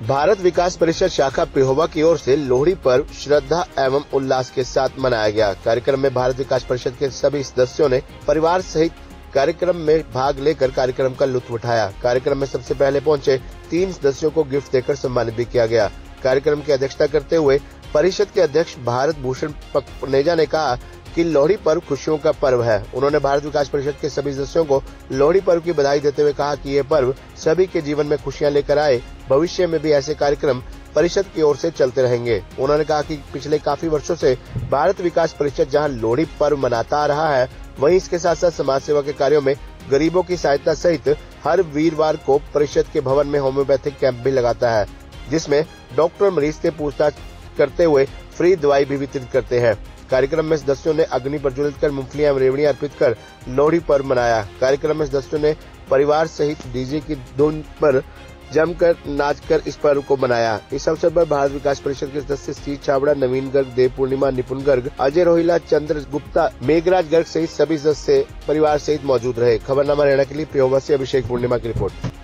भारत विकास परिषद शाखा पिहोवा की ओर से लोहड़ी पर्व श्रद्धा एवं उल्लास के साथ मनाया गया। कार्यक्रम में भारत विकास परिषद के सभी सदस्यों ने परिवार सहित कार्यक्रम में भाग लेकर कार्यक्रम का लुत्फ उठाया। कार्यक्रम में सबसे पहले पहुंचे 3 सदस्यों को गिफ्ट देकर सम्मानित भी किया गया। कार्यक्रम की अध्यक्षता करते हुए परिषद के अध्यक्ष भारत भूषण पकनेजा ने कहा कि लोहड़ी पर्व खुशियों का पर्व है। उन्होंने भारत विकास परिषद के सभी सदस्यों को लोहड़ी पर्व की बधाई देते हुए कहा कि ये पर्व सभी के जीवन में खुशियां लेकर आए। भविष्य में भी ऐसे कार्यक्रम परिषद की ओर से चलते रहेंगे। उन्होंने कहा कि पिछले काफी वर्षों से भारत विकास परिषद जहां लोहड़ी पर्व मनाता आ रहा है, वहीं इसके साथ साथ समाज सेवा के कार्यों में गरीबों की सहायता सहित हर वीरवार को परिषद के भवन में होम्योपैथिक कैंप भी लगाता है, जिसमें डॉक्टर मरीज से पूछताछ करते हुए फ्री दवाई भी वितरित करते हैं। कार्यक्रम में सदस्यों ने अग्नि प्रज्वलित कर मूंगफलियां एवं रेवड़ियां अर्पित कर लोहड़ी पर्व मनाया। कार्यक्रम में सदस्यों ने परिवार सहित डीजे की धुन पर जमकर नाचकर इस पर्व को मनाया। इस अवसर पर भारत विकास परिषद के सदस्य सी छाबड़ा, नवीन गर्ग, देव पूर्णिमा, निपुण गर्ग, अजय रोहिला, चंद्र गुप्ता, मेघराज गर्ग सहित सभी सदस्य परिवार सहित मौजूद रहे। खबरनामा हरियाणा के लिए पिहोवा से अभिषेक पूर्णिमा की रिपोर्ट।